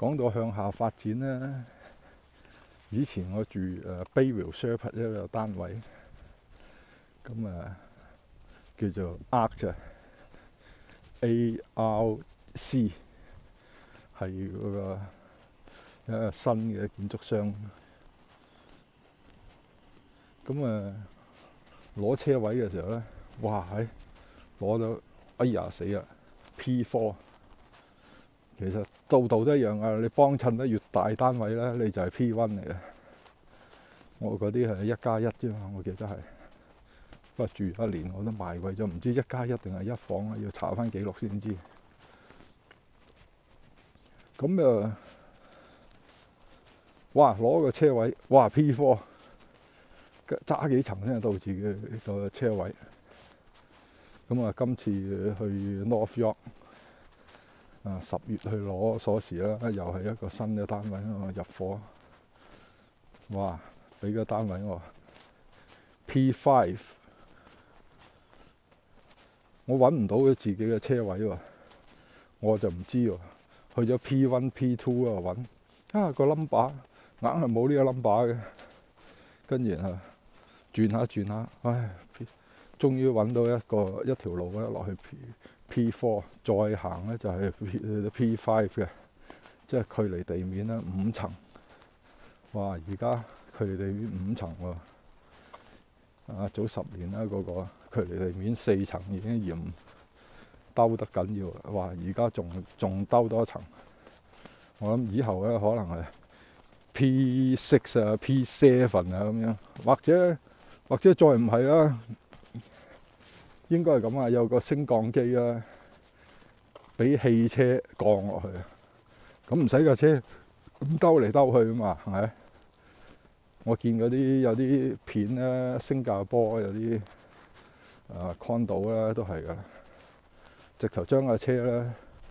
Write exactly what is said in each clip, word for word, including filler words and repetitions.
講到向下發展咧，以前我住誒 Bayville Sheppard 一個單位，咁啊叫做 Arc A R C， 係嗰個一個新嘅建築商。咁啊攞車位嘅時候咧，哇喺攞到哎呀死啦 P 四。其實度度都一樣啊！你幫襯得越大單位咧，你就係 P 一嚟嘅。我嗰啲係一加一啫嘛，我記得係。不過住一年我都賣貴咗，唔知一加一定係一房啊，要查翻記錄先知。咁啊，哇！攞個車位，哇 P 四，揸幾層先到自己個車位。咁啊，今次去 North York。啊！十月去攞鎖匙啦，又係一個新嘅單位啊！入伙，哇！俾個單位我 P 五， 我揾唔到佢自己嘅車位喎，我就唔知喎。去咗 P 一、P 二啊揾，啊個 number 硬係冇呢個 number 嘅，跟住啊轉下轉下，唉，終於揾到一個一條路咧落去 P。P 四 再行咧就係 P P 五嘅，即係距離地面咧五層。哇！而家距離地面五層喎，啊早十年啦嗰個，距離地面四層已經嫌兜得緊要啦。哇！而家仲仲兜多層，我諗以後咧可能係 P 六啊、P 七啊咁樣，或者或者再唔係啦。應該係咁啊，有個升降機啦，俾汽車降落去，咁唔使架車咁兜嚟兜去啊嘛，係咪？我見嗰啲有啲片咧，新加坡有啲啊 condo 咧都係噶，直頭將架車咧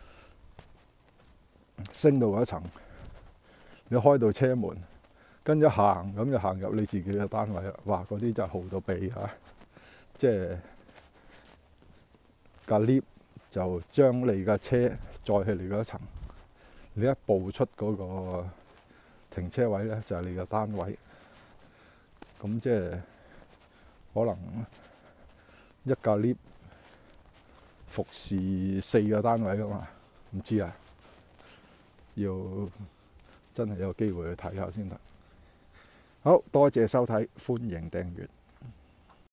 升到嗰層，你開到車門，跟住行咁就行入你自己嘅單位啦。哇！嗰啲就豪到痹嚇，即係〜架 lift 就將你架車載去你嗰層，你一步出嗰個停車位咧，就係你嘅單位。咁即係可能一架 lift 服侍四個單位噶嘛？唔知啊，要真係有機會去睇下先得。好多謝收睇，歡迎訂閱。